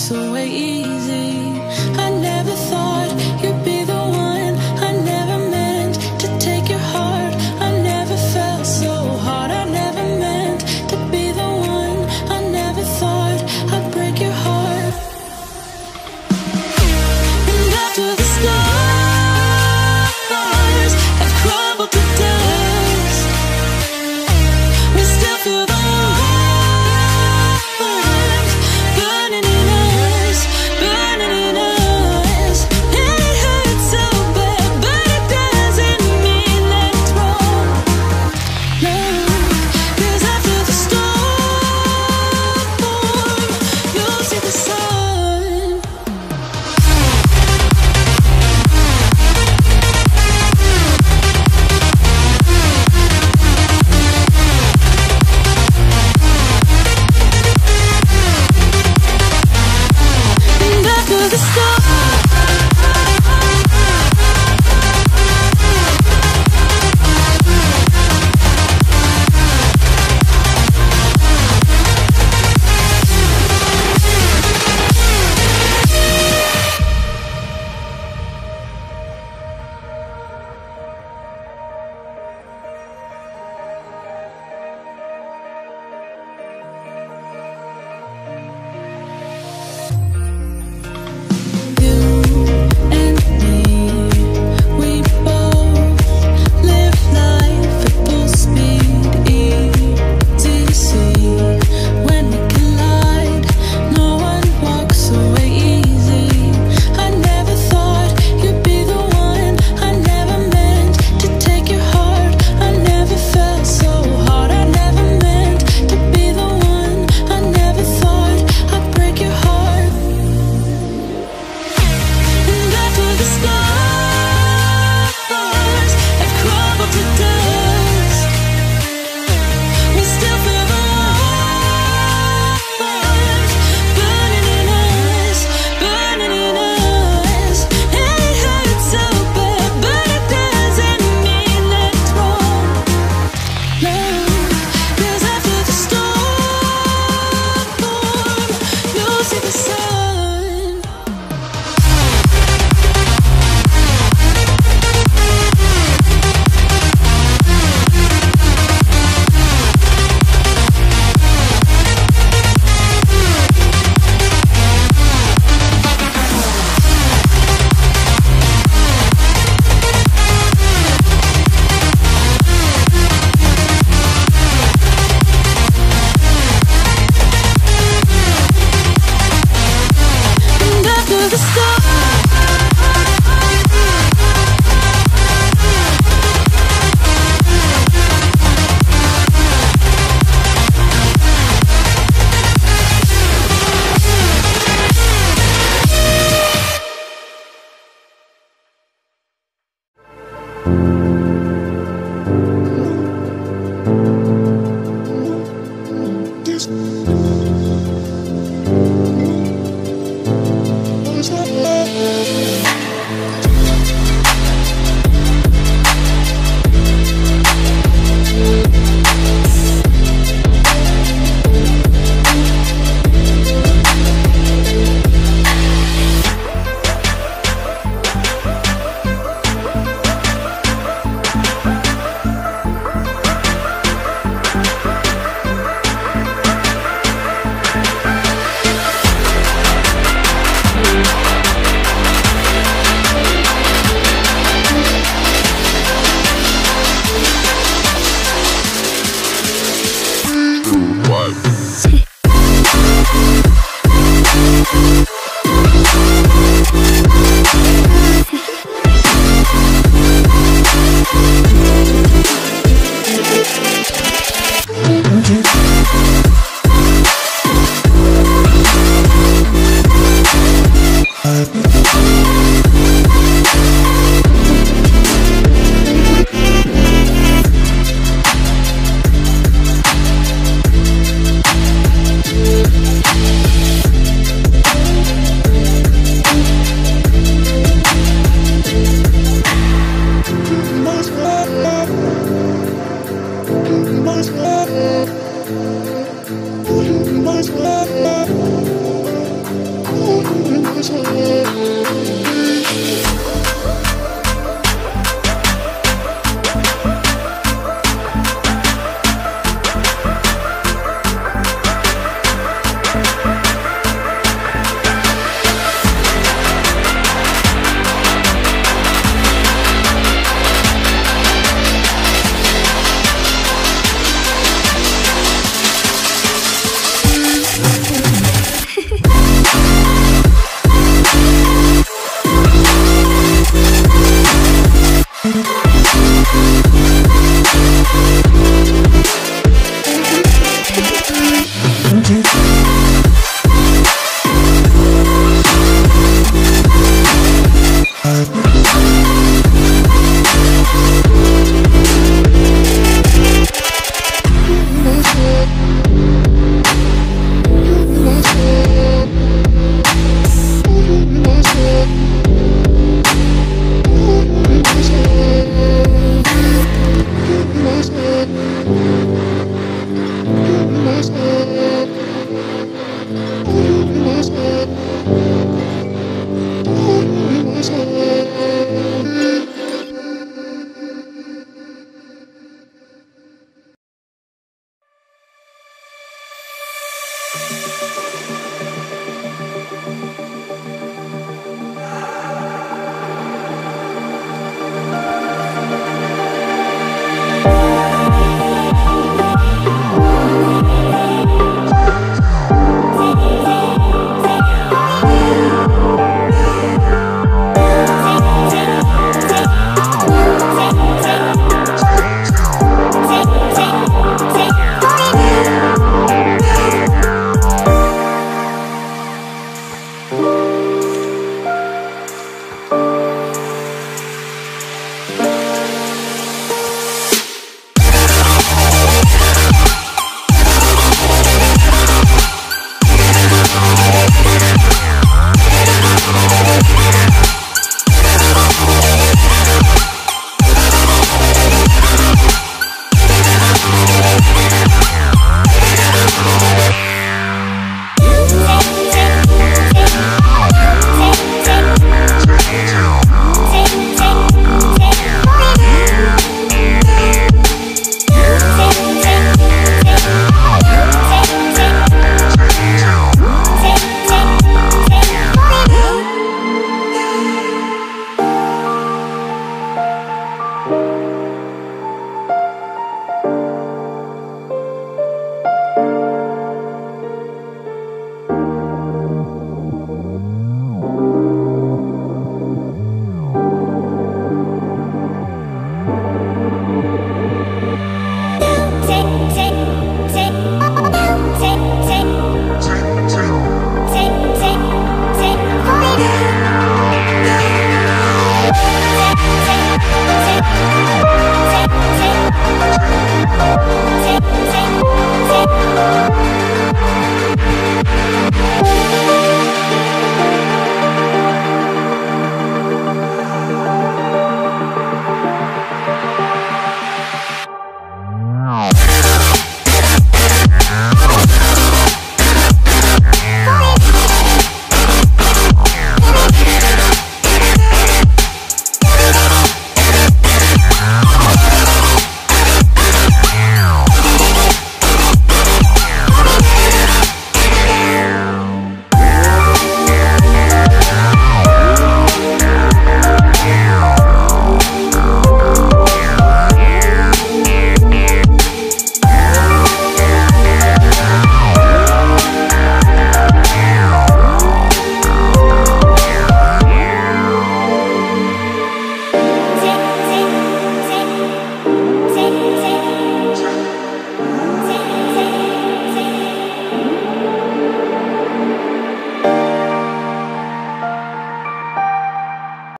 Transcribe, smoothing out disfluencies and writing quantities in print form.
walks away easy. I never thought you'd be the one. I never meant to take your heart. I never felt so hard. I never meant to be the one. I never thought I'd break your heart. And after the stars have crumbled to dust, we still feel the warmth burning in us, burning in us. And it hurts so bad, but it doesn't mean that it's wrong. No, 'cause after the storm, you'll see the sun. And after the storm, you and me, we both live life at full speed. Easy to see when we collide. No one walks away easy. I never thought you'd be the one. I never meant to take your heart. I never felt so hard. I never meant to be the one. I never thought I'd break your heart. And after the stars have crumbled to dust, we still feel the warmth burning in us, burning in us. And it hurts so bad, but it doesn't mean that it's wrong. No, 'cause after the storm, you'll see the sun. And after the storm, What?